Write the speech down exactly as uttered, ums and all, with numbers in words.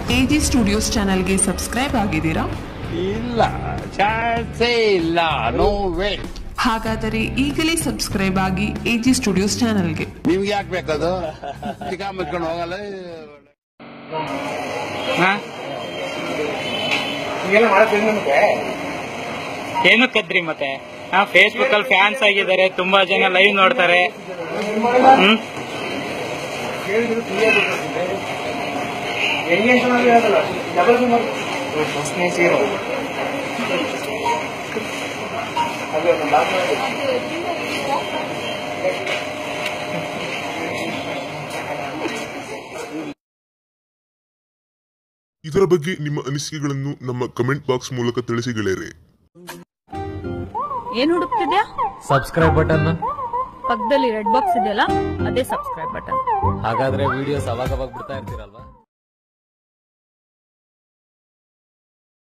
AG studios ಚಾನೆಲ್ಗೆ subscribe ಆಗಿದ್ದೀರಾ? ಇಲ್ಲ, ಚಾನ್ಸೇ ಇಲ್ಲ. No way. ಹಾಗಾದರೆ ಈಗಲೇ ಸಬ್ಸ್ಕ್ರೈಬ್ ಆಗಿ ಎಜಿ ಸ್ಟುಡಿಯೋಸ್ ಚಾನೆಲ್ಗೆ. ನಿಮ್ಗೆ ಯಾಕೆ ಬೇಕದು? ಚಿಕ್ಕ ಮುಚ್ಕೊಂಡು ಹೋಗಲ್ಲ. ಏನು ಕದ್ರಿ ಮತ್ತೆ? ಹಾ, ಫೇಸ್ಬುಕ್ ಅಲ್ಲಿ ಫ್ಯಾನ್ಸ್ ಆಗಿದ್ದಾರೆ, ತುಂಬಾ ಜನ ಲೈವ್ ನೋಡ್ತಾರೆ. ಹ್ಮ್ ಇದರ ಬಗ್ಗೆ ನಿಮ್ಮ ಅನಿಸಿಕೆಗಳನ್ನು ನಮ್ಮ ಕಮೆಂಟ್ ಬಾಕ್ಸ್ ಮೂಲಕ ತಿಳಿಸಿ ಗೆಳೆಯರೆ. ಏನ್ ಹುಡುಕ್ತಿದ್ಯಾ? Subscribe button. ಪಕ್ಕದಲ್ಲಿ ರೆಡ್ ಬಾಕ್ಸ್ ಇದೆಯಲ್ಲ, ಅದೇ ಸಬ್ಸ್ಕ್ರೈಬ್ ಬಟನ್. ಹಾಗಾದ್ರೆ ವಿಡಿಯೋಸ್ ಅವಾಗ ಅವಾಗ ಬಿಡ್ತಾ ಇರ್ತೀರಲ್ವಾ?